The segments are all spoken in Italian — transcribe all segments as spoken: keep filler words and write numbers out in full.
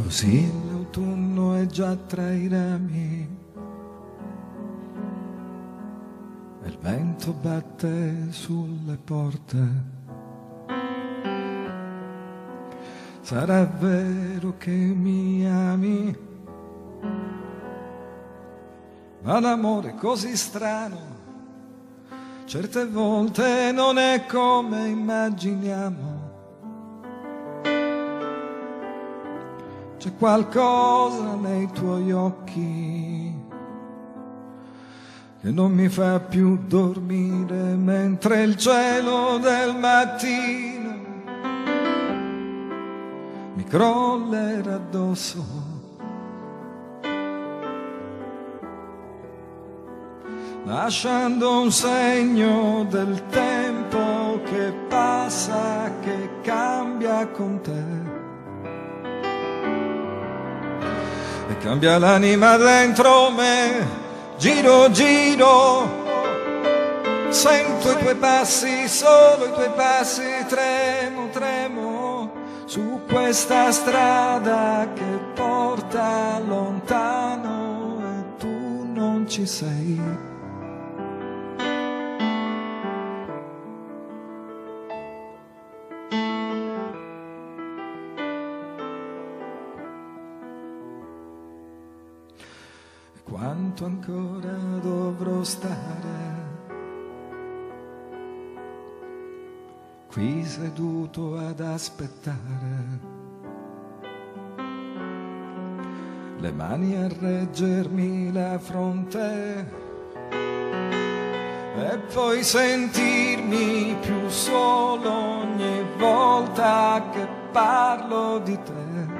Così l'autunno è già tra i rami e il vento batte sulle porte. Sarà vero che mi ami, ma l'amore così strano certe volte non è come immaginiamo. C'è qualcosa nei tuoi occhi che non mi fa più dormire, mentre il cielo del mattino mi crollerà addosso. Lasciando un segno del tempo che passa, che cambia con te. E cambia l'anima dentro me, giro, giro, sento i tuoi passi, solo i tuoi passi, tremo, tremo, su questa strada che porta lontano e tu non ci sei. Quanto ancora dovrò stare qui seduto ad aspettare, le mani a reggermi la fronte e poi sentirmi più solo ogni volta che parlo di te.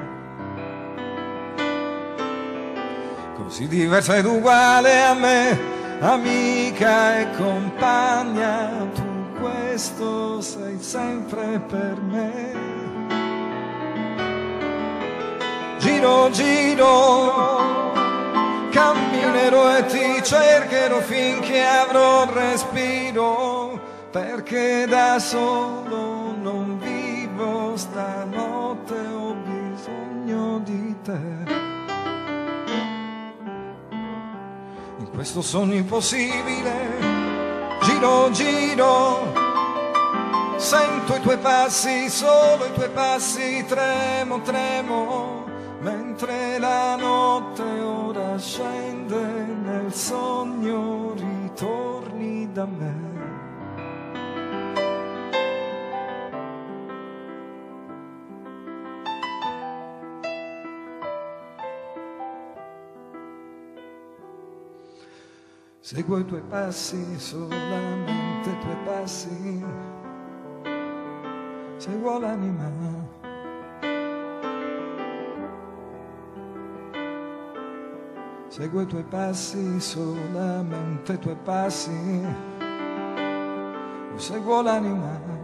Così diversa ed uguale a me, amica e compagna, tu questo sei sempre per me. Giro, giro, camminerò e ti cercherò finché avrò respiro, perché da solo non vivo stanotte, ho bisogno di te. In questo sogno impossibile, giro, giro, sento i tuoi passi, solo i tuoi passi, tremo, tremo, mentre la notte ora scende nel sogno, ritorni da me. Seguo i tuoi passi, solamente i tuoi passi, seguo l'anima. Seguo i tuoi passi, solamente i tuoi passi, seguo l'anima.